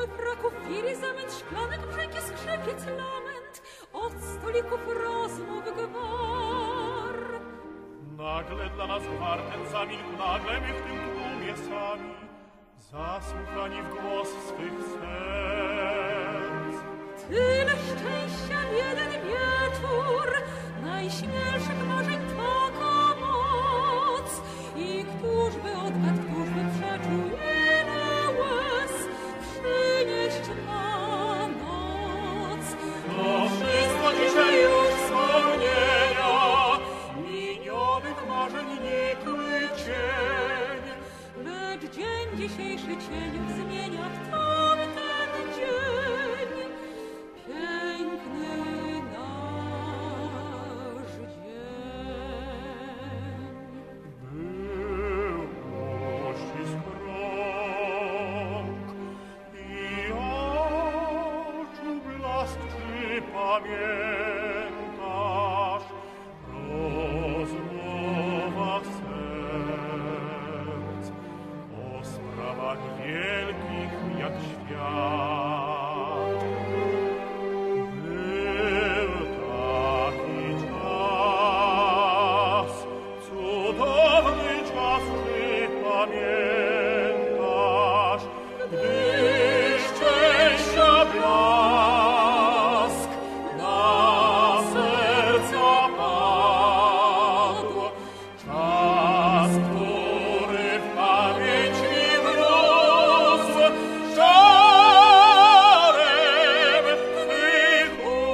fraków wiry zamęt, szklanek brzęki, skrzypiec lament, od stolików rozmów gwar. Nagle dla nas gwar ten zamilkł, nagle my w tym tłumie sami, zasłuchani w głos swych serc. Tyle szczęścia w jeden wieczór, najśmielszych marzeń taka moc. I któż by odgadł, któż by przeczuł, ile łez przynieść ma noc. To wszystko dzisiaj już wspomnienia, minionych marzeń nikły cień. Lecz dzień dzisiejszy cień zmienia w tamten dzień. Piękny nasz dzień. Był uścisk rąk i oczu blask, czy pamiętasz rozmowa serc o sprawach wielkich jak świat. Był taki czas, cudowny czas, czy pamiętasz, gdy szczęścia blask na serca padł. Czas, który w pamięć mi wrósł, żarem twych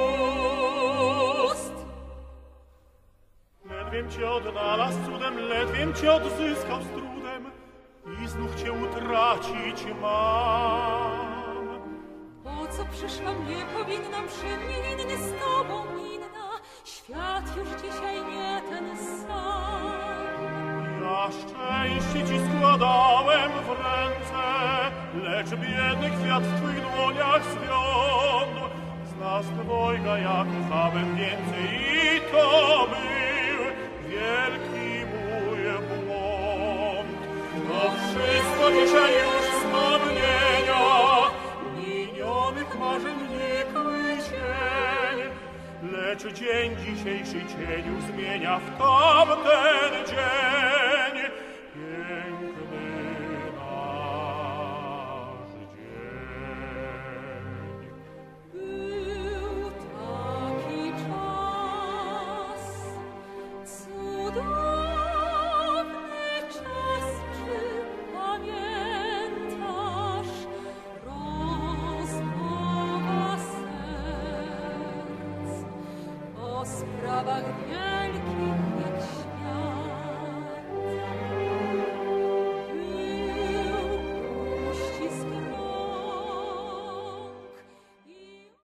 ust. Ledwiem cię odnalazł cudem, ledwiem cię odzyskał z trudem i znów cię utracić mam. Po co przyszłam, nie powinnam przy mnie inny z tobą inna. Świat już dzisiaj nie ten sam. Ja szczęście ci składałem w ręce, lecz biedny kwiat w twych dłoniach zwiądł. Z nas dwojga ja kochałem więcej i to był wielki mój błąd. To wszystko dzisiaj już wspomnienia, minionych marzeń nikły cień. Lecz dzień dzisiejszy cieniu zmienia w tamten